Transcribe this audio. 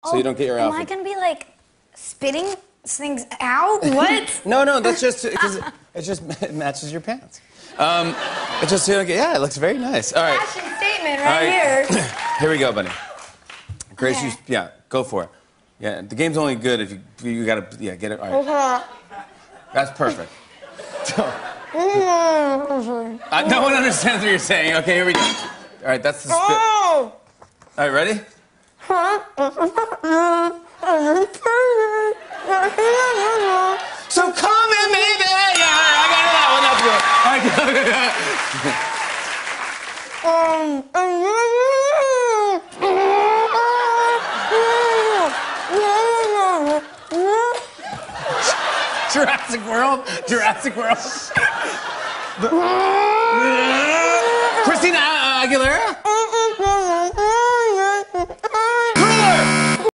so you don't get your outfit. Am I gonna be like spitting things out? What? No, that's just because it matches your pants. It's just yeah, it looks very nice. All right. Fashion statement right here. Here we go, buddy. Grace, Okay. go for it. Yeah, the game's only good if you gotta get it. All right. That's perfect. No one understands what you're saying. Okay, here we go. All right, that's the spit. All right, ready? So come in, baby. Yeah, I got that one. That's good. All right, Jurassic World. Christina Aguilera.